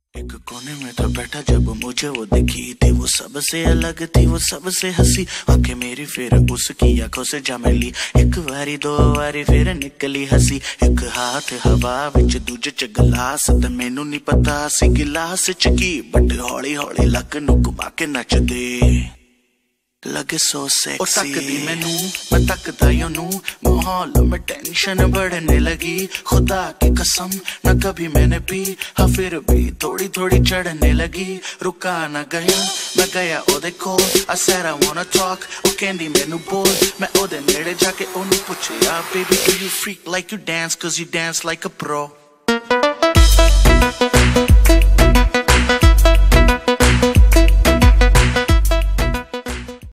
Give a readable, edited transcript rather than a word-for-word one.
एक कोने में था बैठा जब मुझे वो दिखी थी, वो सबसे अलग थी, वो सबसे हंसी। आंखें मेरी फिर उसकी आंखों से जा मिली, एक बारी दो बारी फिर निकली हंसी। एक हाथ हवा विच दूजे च गिलास, ते मैनू नहीं पता सी गिलास च की, बट हौली हौली लक नू घुमा के नचदे लगे सो सेक्सी। ओ तकदी मैनू मैं तकदा योनू, माहौल में टेंशन बढ़ने लगी। खुदा की कसम न कभी मैंने पी, हाँ फिर भी थोड़ी थोड़ी चढ़ने लगी। रुका न गया मैं गया ओदे कोल, I said I wanna talk, ओ कहंदी मैनू बोल। मैं ओदे नेड़े जाके ओनू पुछया, baby do you freak like you dance, cause you dance like a pro।